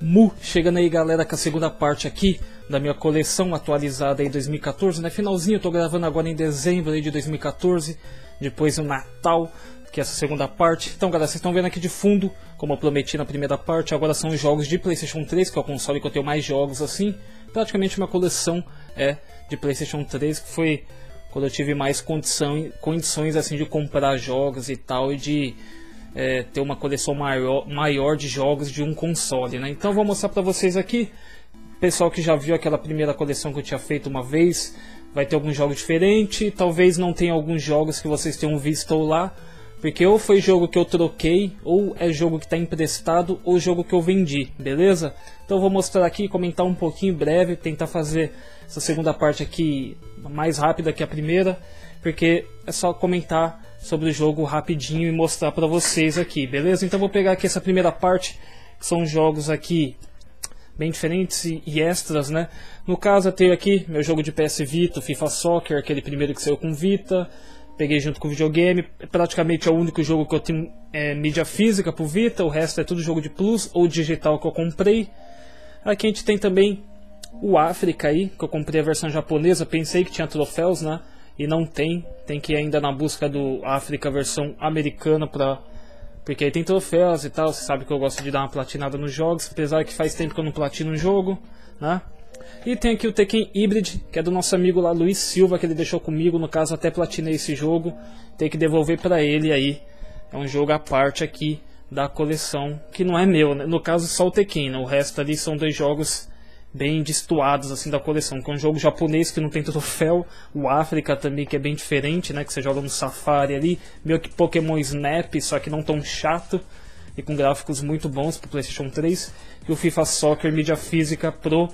Chegando aí, galera, com a segunda parte aqui da minha coleção atualizada aí 2014, né? Finalzinho, eu tô gravando agora em dezembro aí de 2014, depois do Natal, que é essa segunda parte. Então, galera, vocês estão vendo aqui de fundo, como eu prometi na primeira parte, agora são os jogos de PlayStation 3, que é o console que eu tenho mais jogos assim. Praticamente uma coleção de PlayStation 3, que foi quando eu tive mais condições assim de comprar jogos e tal, e de ter uma coleção maior de jogos de um console, né? Então eu vou mostrar pra vocês aqui. Pessoal que já viu aquela primeira coleção que eu tinha feito uma vez, vai ter alguns jogos diferentes. Talvez não tenha alguns jogos que vocês tenham visto lá, porque ou foi jogo que eu troquei, ou é jogo que está emprestado, ou jogo que eu vendi, beleza? Então eu vou mostrar aqui, comentar um pouquinho breve, tentar fazer essa segunda parte aqui mais rápida que a primeira, porque é só comentar sobre o jogo rapidinho e mostrar para vocês aqui, beleza? Então eu vou pegar aqui essa primeira parte, que são jogos aqui bem diferentes e extras, né? No caso eu tenho aqui meu jogo de PS Vita, FIFA Soccer, aquele primeiro que saiu com Vita. Peguei junto com o videogame, praticamente é o único jogo que eu tenho mídia física pro Vita, o resto é tudo jogo de Plus ou digital que eu comprei. Aqui a gente tem também o África aí, que eu comprei a versão japonesa, pensei que tinha troféus, né? E não tem, tem que ir ainda na busca do África versão americana porque aí tem troféus e tal, você sabe que eu gosto de dar uma platinada nos jogos, apesar que faz tempo que eu não platino um jogo, né? E tem aqui o Tekken Hybrid, que é do nosso amigo lá, Luiz Silva, que ele deixou comigo. No caso, até platinei esse jogo. Tem que devolver pra ele aí. É um jogo à parte aqui da coleção, que não é meu, né? No caso, só o Tekken, né? O resto ali são dois jogos bem destoados assim da coleção. Que é um jogo japonês que não tem troféu. O África também, que é bem diferente, né? Que você joga no Safari ali. Meio que Pokémon Snap, só que não tão chato. E com gráficos muito bons pro PlayStation 3. E o FIFA Soccer, mídia física pro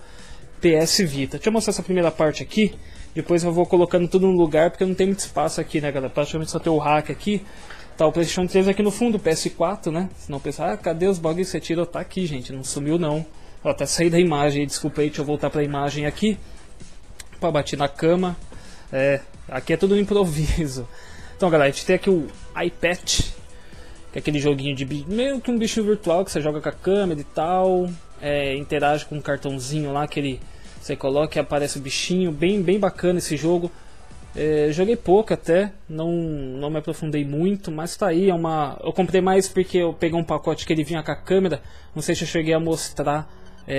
PS Vita. Deixa eu mostrar essa primeira parte aqui. Depois eu vou colocando tudo no lugar, porque não tem muito espaço aqui, né, galera? Praticamente só tem o rack aqui. Tá o PlayStation 3 aqui no fundo, o PS4, né? Senão pensar, cadê os bagulhos que você tirou? Tá aqui, gente. Não sumiu, não. Ó, até saí da imagem aí, desculpa aí. Deixa eu voltar pra imagem aqui. Pra bater na cama. Aqui é tudo no improviso. Então, galera, a gente tem aqui o iPad, que é aquele joguinho de meio que um bicho virtual que você joga com a câmera e tal. Interage com um cartãozinho lá que você coloca e aparece o bichinho, bem bacana esse jogo. Joguei pouco até, não me aprofundei muito, mas tá aí, eu comprei mais porque eu peguei um pacote que ele vinha com a câmera. Não sei se eu cheguei a mostrar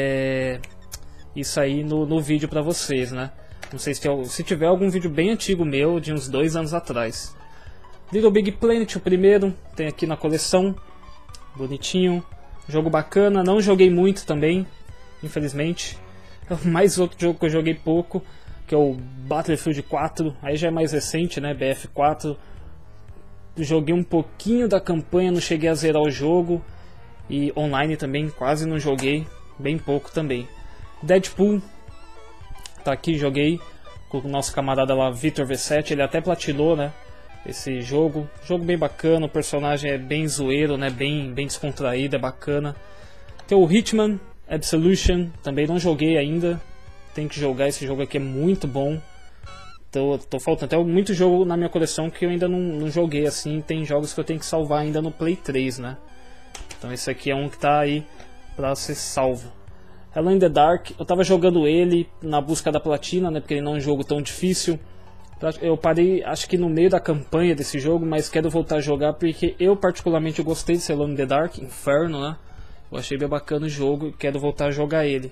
isso aí no vídeo pra vocês, né? Não sei se tiver algum vídeo bem antigo meu, de uns 2 anos atrás. Little Big Planet, o primeiro, tem aqui na coleção, bonitinho. Jogo bacana, não joguei muito também, infelizmente. Mais outro jogo que eu joguei pouco, que é o Battlefield 4, aí já é mais recente, né, BF4. Joguei um pouquinho da campanha, não cheguei a zerar o jogo. E online também, quase não joguei, bem pouco também. Deadpool, tá aqui, joguei com o nosso camarada lá, Vitor V7, ele até platinou, né, esse jogo bem bacana, o personagem é bem zoeiro, né, bem descontraído, é bacana. Tem o Hitman Absolution, também não joguei ainda, tem que jogar, esse jogo aqui é muito bom. Tô faltando até muito jogo na minha coleção que eu ainda não joguei assim, tem jogos que eu tenho que salvar ainda no Play 3, né. Então esse aqui é um que tá aí pra ser salvo. Hello in the Dark, eu tava jogando ele na busca da platina, né, porque ele não é um jogo tão difícil. Eu parei, acho que no meio da campanha desse jogo, mas quero voltar a jogar porque eu particularmente gostei de Alone in the Dark, Inferno, né? Eu achei bem bacana o jogo e quero voltar a jogar ele.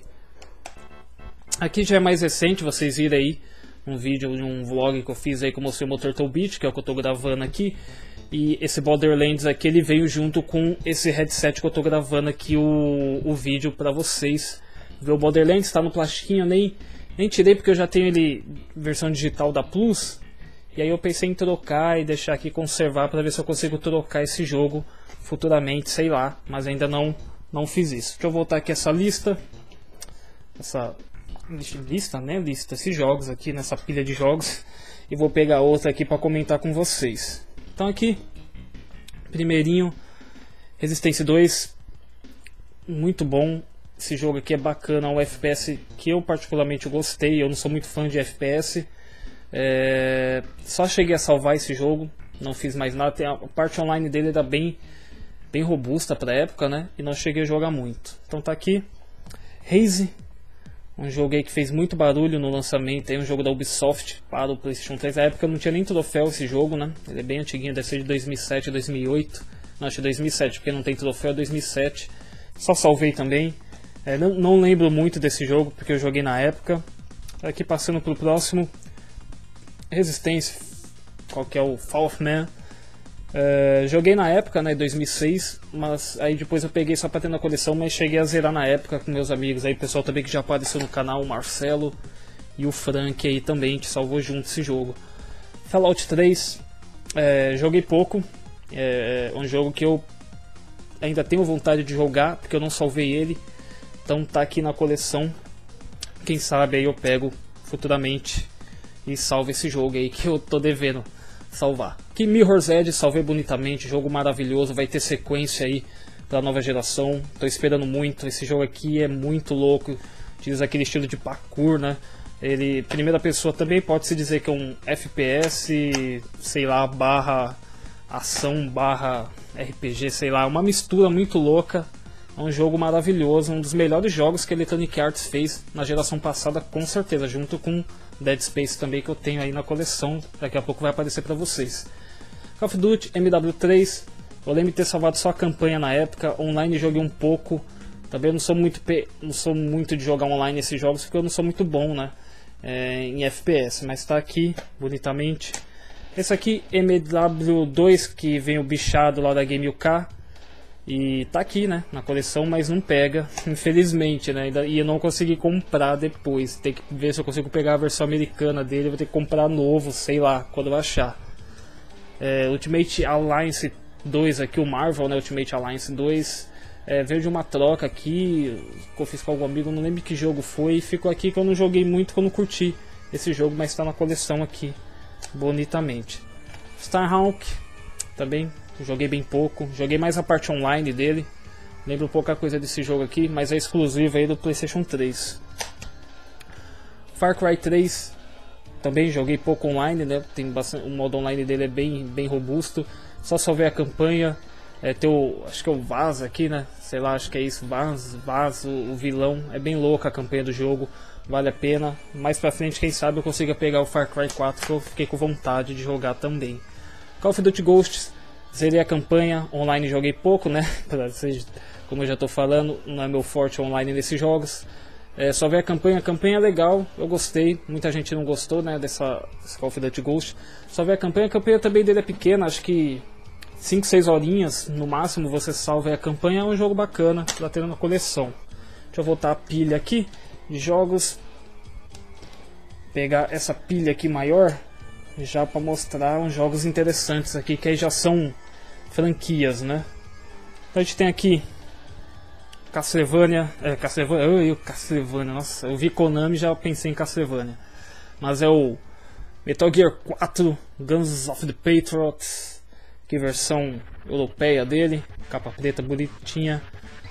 Aqui já é mais recente, vocês viram aí um vídeo de um vlog que eu fiz aí que eu mostrei o Turtle Beach, que é o que eu tô gravando aqui. E esse Borderlands aqui, ele veio junto com esse headset que eu tô gravando aqui o vídeo pra vocês. Ver o Borderlands, tá no plastiquinho, nem tirei porque eu já tenho ele versão digital da Plus. E aí eu pensei em trocar e deixar aqui conservar para ver se eu consigo trocar esse jogo futuramente, sei lá. Mas ainda não fiz isso. Deixa eu voltar aqui essa lista. Essa lista, né? Lista, esses jogos aqui nessa pilha de jogos. E vou pegar outra aqui para comentar com vocês. Então aqui, primeirinho, Resistance 2. Muito bom. Esse jogo aqui é bacana, é um FPS que eu particularmente gostei, eu não sou muito fã de FPS. Só cheguei a salvar esse jogo, não fiz mais nada. A parte online dele era bem robusta pra época, né? E não cheguei a jogar muito. Então tá aqui, Haze, um jogo aí que fez muito barulho no lançamento, é um jogo da Ubisoft para o PlayStation 3. Na época não tinha nem troféu esse jogo, né? Ele é bem antiguinho, deve ser de 2007, 2008. Não, acho que 2007, porque não tem troféu, 2007. Só salvei também. Não lembro muito desse jogo, porque eu joguei na época. Aqui passando pro próximo. Resistance, qual que é o Fall of Man. Joguei na época, né, 2006, mas aí depois eu peguei só pra ter na coleção, mas cheguei a zerar na época com meus amigos aí, pessoal também que já apareceu no canal, o Marcelo e o Frank aí também, a gente salvou junto esse jogo. Fallout 3, joguei pouco, é um jogo que eu ainda tenho vontade de jogar, porque eu não salvei ele, então tá aqui na coleção, quem sabe aí eu pego futuramente e salvo esse jogo aí que eu tô devendo salvar. Aqui Mirror's Edge, salvei bonitamente, jogo maravilhoso, vai ter sequência aí pra nova geração, tô esperando muito, esse jogo aqui é muito louco, utiliza aquele estilo de parkour, né, ele, primeira pessoa também pode-se dizer que é um FPS, sei lá, barra ação, barra RPG, sei lá, uma mistura muito louca, é um jogo maravilhoso, um dos melhores jogos que a Electronic Arts fez na geração passada, com certeza, junto com Dead Space também, que eu tenho aí na coleção, daqui a pouco vai aparecer pra vocês. Call of Duty MW3, eu lembro de ter salvado só a campanha na época, online joguei um pouco, também não sou muito de jogar online esses jogos, porque eu não sou muito bom, né, em FPS, mas tá aqui, bonitamente. Esse aqui, MW2, que vem o bichado lá da Game UK, e tá aqui, né, na coleção, mas não pega, infelizmente, né, e eu não consegui comprar depois. Tem que ver se eu consigo pegar a versão americana dele, vou ter que comprar novo, sei lá, quando eu achar. Ultimate Alliance 2 aqui, o Marvel, né, Ultimate Alliance 2, veio de uma troca aqui, que eu fiz com algum amigo, não lembro que jogo foi, e ficou aqui que eu não joguei muito, que eu não curti esse jogo, mas tá na coleção aqui, bonitamente. Starhawk, também joguei bem pouco, joguei mais a parte online dele, lembro pouca coisa desse jogo aqui, mas é exclusivo aí do PlayStation 3. Far Cry 3, também joguei pouco online, né? Tem bastante, o modo online dele é bem robusto, só salvei a campanha, acho que é o Vaz aqui, né? Sei lá, acho que é isso, Vaz, o vilão, é bem louca a campanha do jogo, vale a pena. Mais pra frente, quem sabe eu consiga pegar o Far Cry 4, que eu fiquei com vontade de jogar também. Call of Duty Ghosts, zerei a campanha, online joguei pouco, né? Como eu já tô falando, não é meu forte online nesses jogos. Só ver a campanha é legal, eu gostei, muita gente não gostou, né, desse Call of Duty Ghost. Só ver a campanha também dele é pequena, acho que 5, 6 horinhas no máximo você salva a campanha, é um jogo bacana pra ter na coleção. Deixa eu voltar a pilha aqui de jogos, pegar essa pilha aqui maior, já para mostrar uns jogos interessantes aqui, que aí já são franquias, né. Então a gente tem aqui Castlevania, Castlevania, nossa, eu vi Konami e já pensei em Castlevania. Mas é o Metal Gear 4, Guns of the Patriots, que versão europeia dele, capa preta bonitinha.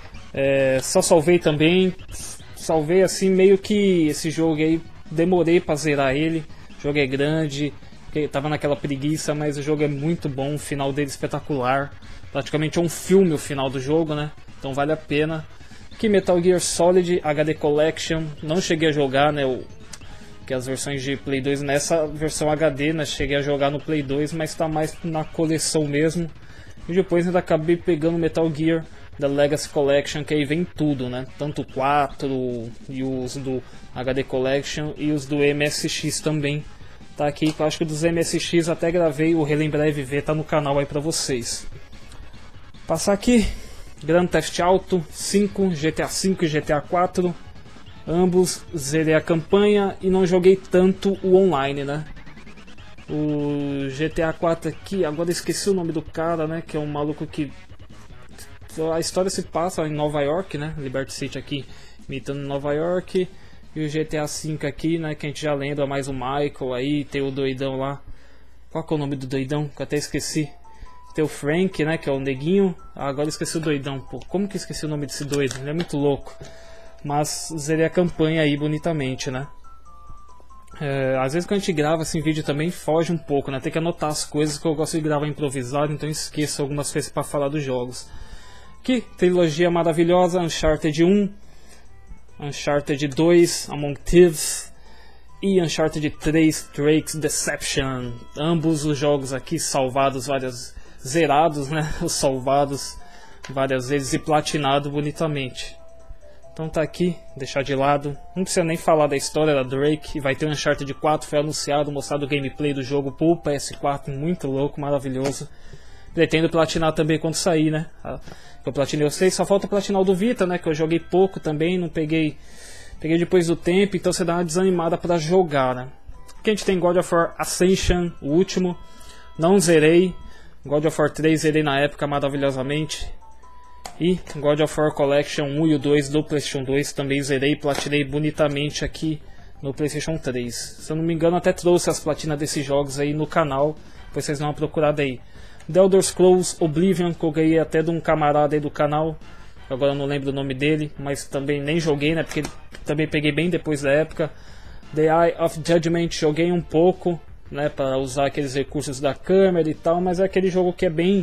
Só salvei também, salvei assim meio que esse jogo aí, demorei pra zerar ele, o jogo é grande, tava naquela preguiça, mas o jogo é muito bom, o final dele é espetacular, praticamente é um filme o final do jogo, né? Então vale a pena. Aqui Metal Gear Solid HD Collection, não cheguei a jogar, né, que as versões de Play 2, nessa versão HD, né, cheguei a jogar no Play 2, mas está mais na coleção mesmo. E depois ainda acabei pegando Metal Gear da Legacy Collection, que aí vem tudo, né, tanto o 4 e os do HD Collection e os do MSX também. Tá aqui, eu acho que dos MSX até gravei o Relembrar e Viver, tá no canal aí pra vocês. Passar aqui Grand Theft Auto 5, GTA 5 e GTA 4, ambos zerei a campanha e não joguei tanto o online, né? O GTA 4 aqui, agora esqueci o nome do cara, né? Que é um maluco que... A história se passa em Nova York, né? Liberty City aqui, imitando Nova York. E o GTA 5 aqui, né? Que a gente já lembra mais o Michael aí, tem o doidão lá. Qual que é o nome do doidão? Que eu até esqueci. Tem o Frank, né, que é o neguinho. Agora esqueci o doidão, pô. Como que esqueci o nome desse doido? Ele é muito louco. Mas zerei a campanha aí bonitamente, né. Às vezes quando a gente grava assim vídeo também foge um pouco, né. Tem que anotar as coisas, que eu gosto de gravar improvisado, então esqueço algumas coisas para falar dos jogos. Aqui, trilogia maravilhosa, Uncharted 1. Uncharted 2, Among Thieves e Uncharted 3, Drake's Deception. Ambos os jogos aqui salvados zerados, né? Os salvados várias vezes e platinado bonitamente. Então tá aqui, deixar de lado. Não precisa nem falar da história da Drake. Vai ter um Uncharted 4, foi anunciado, mostrado o gameplay do jogo pro PS4, muito louco, maravilhoso. Pretendo platinar também quando sair, né? Eu platinei os 3, só falta platinar o do Vita, né? Que eu joguei pouco também, não peguei depois do tempo, então você dá uma desanimada pra jogar, né? Aqui a gente tem God of War Ascension, o último. Não zerei. God of War 3 zerei na época maravilhosamente. E God of War Collection 1 e o 2 do PlayStation 2 também zerei e platinei bonitamente aqui no PlayStation 3. Se eu não me engano, até trouxe as platinas desses jogos aí no canal, depois vocês dão uma procurada aí. The Elder Scrolls Oblivion, que eu ganhei até de um camarada aí do canal, agora eu não lembro o nome dele, mas também nem joguei, né, porque também peguei bem depois da época. The Eye of Judgment, joguei um pouco, né, para usar aqueles recursos da câmera e tal, mas é aquele jogo que é bem...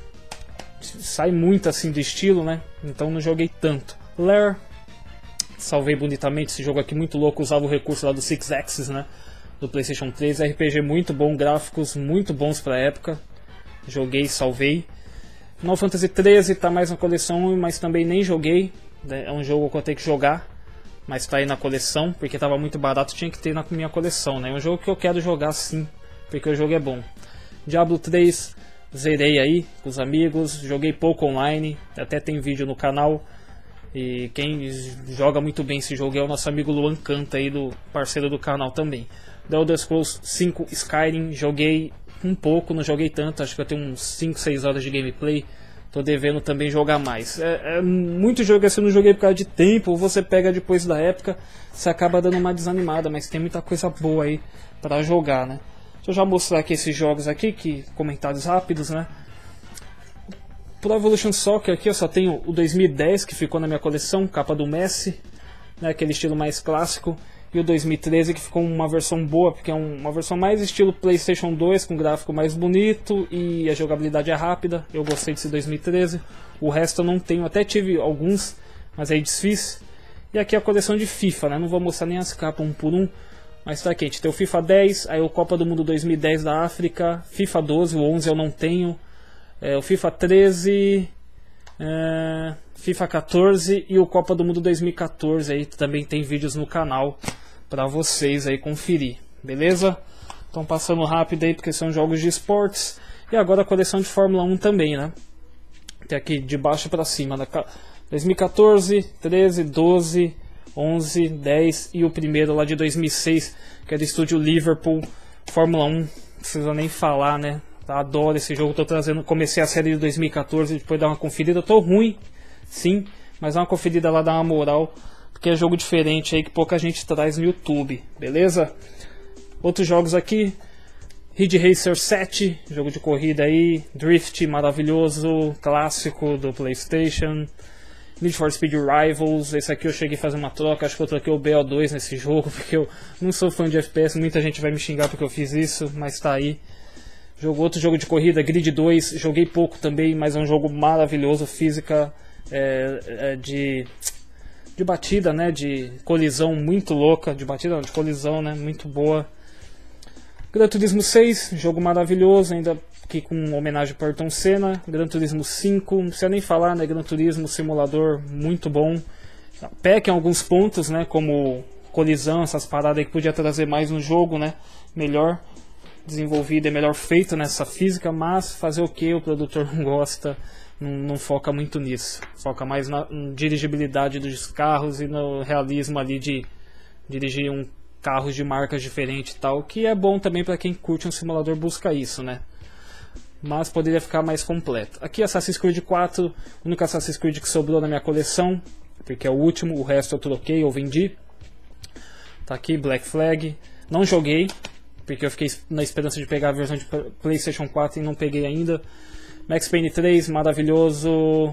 sai muito assim de estilo, né? Então não joguei tanto. Lair, salvei bonitamente esse jogo aqui, muito louco, usava o recurso lá do Six Axis, né? Do PlayStation 3, RPG muito bom, gráficos muito bons pra época. Joguei, salvei. Final Fantasy 13 tá mais na coleção, mas também nem joguei. É um jogo que eu tenho que jogar, mas tá aí na coleção, porque tava muito barato, tinha que ter na minha coleção, né? É um jogo que eu quero jogar sim, porque o jogo é bom. Diablo 3, zerei aí com os amigos, joguei pouco online, até tem vídeo no canal. E quem joga muito bem esse jogo é o nosso amigo Luan Canta aí, do parceiro do canal também. The Elder Scrolls 5 Skyrim, joguei um pouco, não joguei tanto, acho que eu tenho uns 5, 6 horas de gameplay. Tô devendo também jogar mais. Muito jogo assim, eu não joguei por causa de tempo, ou você pega depois da época, você acaba dando uma desanimada, mas tem muita coisa boa aí pra jogar, né? Deixa eu já mostrar aqui esses jogos aqui, que comentários rápidos, né? Pro Evolution Soccer aqui eu só tenho o 2010, que ficou na minha coleção, capa do Messi, né, aquele estilo mais clássico, e o 2013 que ficou uma versão boa, porque é uma versão mais estilo PlayStation 2, com gráfico mais bonito e a jogabilidade é rápida. Eu gostei desse 2013. O resto eu não tenho, até tive alguns, mas aí desfiz. E aqui a coleção de FIFA, né? Não vou mostrar nem as capas um por um, mas tá aqui, a gente tem o FIFA 10, aí o Copa do Mundo 2010 da África, FIFA 12, o 11 eu não tenho, o FIFA 13, FIFA 14 e o Copa do Mundo 2014, aí também tem vídeos no canal pra vocês aí conferir, beleza? Então passando rápido aí porque são jogos de esportes. E agora a coleção de Fórmula 1 também, né? Tem aqui de baixo pra cima, 2014, 13, 12, 11, 10 e o primeiro lá de 2006, que é do estúdio Liverpool, Fórmula 1, não precisa nem falar, né? Adoro esse jogo, tô trazendo, comecei a série de 2014, depois dar uma conferida, tô ruim, sim, mas dá uma conferida lá, dá uma moral, porque é jogo diferente aí que pouca gente traz no YouTube, beleza? Outros jogos aqui, Ridge Racer 7, jogo de corrida aí, Drift maravilhoso, clássico do PlayStation, Need for Speed Rivals, esse aqui eu cheguei a fazer uma troca, acho que eu troquei o BO2 nesse jogo, porque eu não sou fã de FPS, muita gente vai me xingar porque eu fiz isso, mas tá aí. Outro jogo de corrida, Grid 2, joguei pouco também, mas é um jogo maravilhoso, física de batida, né, de colisão muito louca, de batida não, de colisão, né, muito boa. Gran Turismo 6, jogo maravilhoso, ainda aqui com homenagem para Ayrton Senna. Gran Turismo 5, não precisa nem falar, né, Gran Turismo, simulador muito bom. Peca em alguns pontos, né, como colisão, essas paradas aí que podia trazer mais no jogo, né, melhor desenvolvido e melhor feito nessa física, mas fazer o que o produtor não gosta, não foca muito nisso, foca mais na dirigibilidade dos carros e no realismo ali de dirigir carros de marcas diferentes e tal, que é bom também para quem curte um simulador, busca isso, né? Mas poderia ficar mais completo. Aqui Assassin's Creed 4, o único Assassin's Creed que sobrou na minha coleção, porque é o último, o resto eu troquei ou vendi. Tá aqui Black Flag, não joguei, porque eu fiquei na esperança de pegar a versão de PlayStation 4 e não peguei ainda. Max Payne 3, maravilhoso.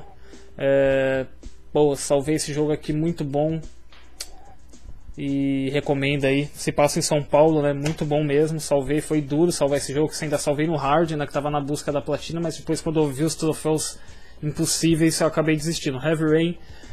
Salvei esse jogo aqui, muito bom. E recomendo aí. Se passa em São Paulo, né? Muito bom mesmo. Salvei, foi duro salvar esse jogo, que ainda salvei no hard, né? Que tava na busca da platina, mas depois quando eu vi os troféus impossíveis, eu acabei desistindo. Heavy Rain,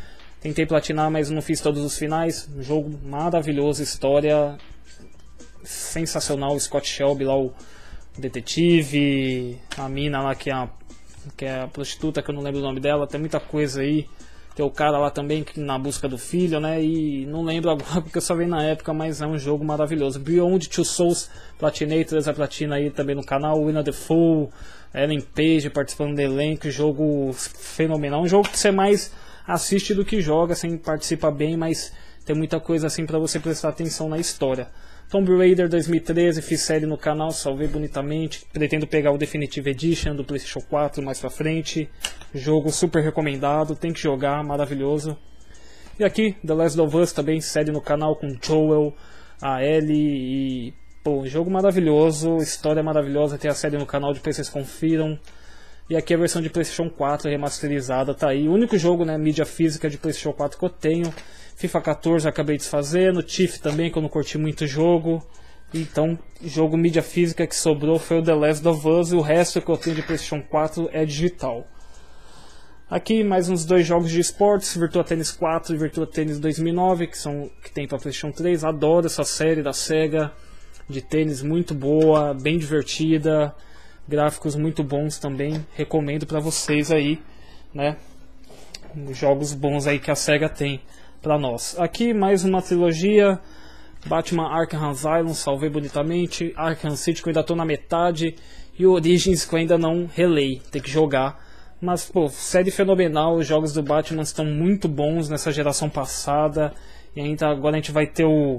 Tentei platinar, mas não fiz todos os finais. Um jogo maravilhoso, história sensacional. Scott Shelby lá, o detetive, a mina lá que é a prostituta, que eu não lembro o nome dela. Tem muita coisa aí. Tem o cara lá também na busca do filho, né? E não lembro agora porque eu só vi na época, mas é um jogo maravilhoso. Beyond Two Souls, platinei, 3 a platina aí também no canal. Winner the Fool, Ellen Page participando do elenco. Jogo fenomenal. Um jogo que você mais assiste do que joga, assim, participa bem, mas tem muita coisa assim pra você prestar atenção na história. Tomb Raider 2013, fiz série no canal, salvei bonitamente. Pretendo pegar o Definitive Edition do PlayStation 4 mais pra frente. Jogo super recomendado, tem que jogar, maravilhoso. E aqui, The Last of Us também, série no canal com Joel, a Ellie e... Pô, jogo maravilhoso, história maravilhosa, tem a série no canal, depois vocês confiram. E aqui a versão de PlayStation 4 remasterizada, tá aí. O único jogo, né, mídia física de PlayStation 4 que eu tenho. FIFA 14 acabei desfazendo, Tiff também, que eu não curti muito o jogo. Então, jogo mídia física que sobrou foi o The Last of Us, e o resto que eu tenho de PlayStation 4 é digital. Aqui mais uns 2 jogos de esportes, Virtua Tennis 4 e Virtua Tennis 2009, que tem para PlayStation 3. Adoro essa série da Sega de tênis, muito boa, bem divertida, gráficos muito bons também, recomendo para vocês aí, né? Jogos bons aí que a Sega tem para nós. Aqui mais uma trilogia, Batman Arkham Asylum, salvei bonitamente, Arkham City que eu ainda tô na metade, e Origins que eu ainda não relei, tem que jogar. Mas pô, série fenomenal, os jogos do Batman estão muito bons nessa geração passada, e ainda agora a gente vai ter o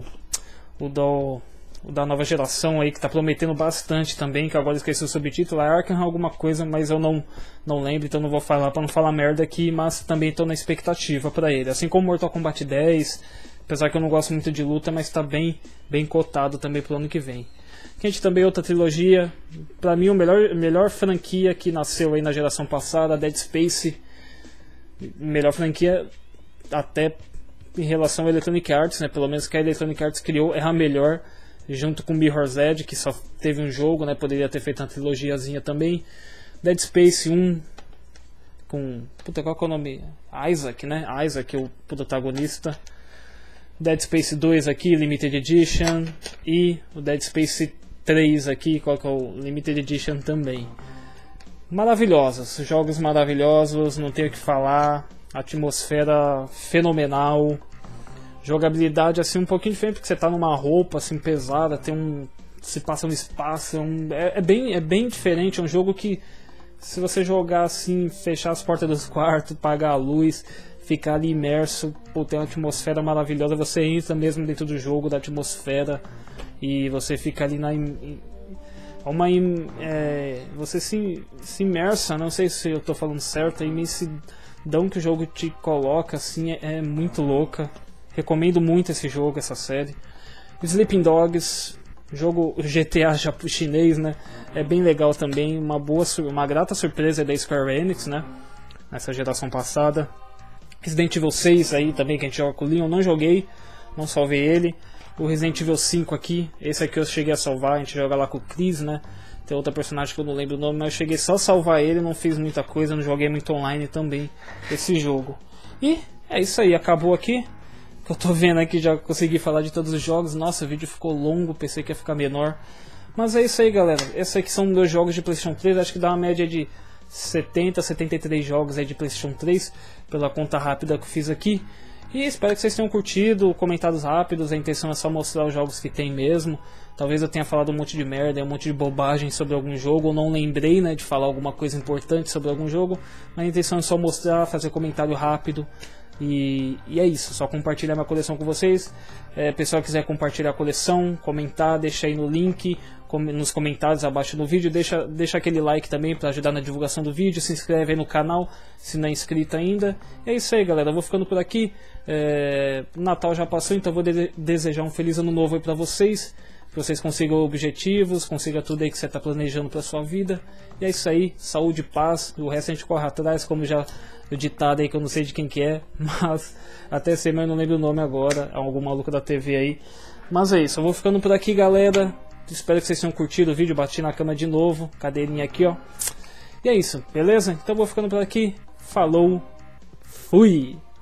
da nova geração aí, que tá prometendo bastante também, que agora esqueci o subtítulo, é Arkham alguma coisa, mas eu não lembro, então não vou falar pra não falar merda aqui, mas também tô na expectativa pra ele, assim como Mortal Kombat 10, apesar que eu não gosto muito de luta, mas tá bem cotado também pro ano que vem. Aqui a gente também outra trilogia, pra mim a melhor franquia que nasceu aí na geração passada, Dead Space, melhor franquia até em relação à Electronic Arts, né, pelo menos que a Electronic Arts criou, é a melhor, junto com Mirror's Edge, que só teve um jogo, né? Poderia ter feito uma trilogiazinha também. Dead Space 1 com... Puta, qual que é o nome? Isaac, né? Isaac, o protagonista. Dead Space 2 aqui, Limited Edition. E o Dead Space 3 aqui, qual que é o Limited Edition também. Maravilhosos, jogos maravilhosos, não tenho o que falar. Atmosfera fenomenal. Jogabilidade assim um pouquinho diferente, porque você tá numa roupa assim pesada, se passa no espaço, é bem diferente, é um jogo que se você jogar assim, fechar as portas dos quartos, apagar a luz, ficar ali imerso, pô, tem uma atmosfera maravilhosa, você entra mesmo dentro do jogo, da atmosfera, e você fica ali você se imersa, não sei se eu tô falando certo, a imensidão que o jogo te coloca assim é muito louca. Recomendo muito esse jogo, essa série. Sleeping Dogs, jogo GTA chinês, né? É bem legal também, uma grata surpresa da Square Enix, né? Nessa geração passada. Resident Evil 6 aí também, que a gente joga com o Leon, não joguei, não salvei ele. O Resident Evil 5 aqui, esse aqui eu cheguei a salvar, a gente joga lá com o Chris, né? Tem outra personagem que eu não lembro o nome, mas eu cheguei só a salvar ele, não fiz muita coisa, não joguei muito online também esse jogo. E é isso aí, acabou aqui. Que eu tô vendo aqui, já consegui falar de todos os jogos. Nossa, o vídeo ficou longo, pensei que ia ficar menor. Mas é isso aí, galera. Esses aqui são meus jogos de PlayStation 3. Acho que dá uma média de 70, 73 jogos aí de PlayStation 3, pela conta rápida que eu fiz aqui. E espero que vocês tenham curtido, comentários rápidos. A intenção é só mostrar os jogos que tem mesmo. Talvez eu tenha falado um monte de merda, um monte de bobagem sobre algum jogo, ou não lembrei, né, de falar alguma coisa importante sobre algum jogo. Mas a intenção é só mostrar, fazer comentário rápido. E é isso, só compartilhar minha coleção com vocês. Pessoal que quiser compartilhar a coleção, comentar, deixa aí no link, nos comentários abaixo do vídeo, deixa aquele like também para ajudar na divulgação do vídeo, se inscreve aí no canal se não é inscrito ainda. E é isso aí, galera, eu vou ficando por aqui. O Natal já passou, então eu vou desejar um feliz ano novo aí para vocês, que vocês consigam objetivos, consigam tudo aí que você está planejando para sua vida. E é isso aí, saúde, paz, o resto a gente corre atrás, como já o ditado aí que eu não sei de quem que é, mas até sei, mas eu não lembro o nome agora, algum maluco da TV aí. Mas é isso, eu vou ficando por aqui, galera. Espero que vocês tenham curtido o vídeo, bati na cama de novo, cadeirinha aqui, ó. E é isso, beleza? Então eu vou ficando por aqui, falou, fui!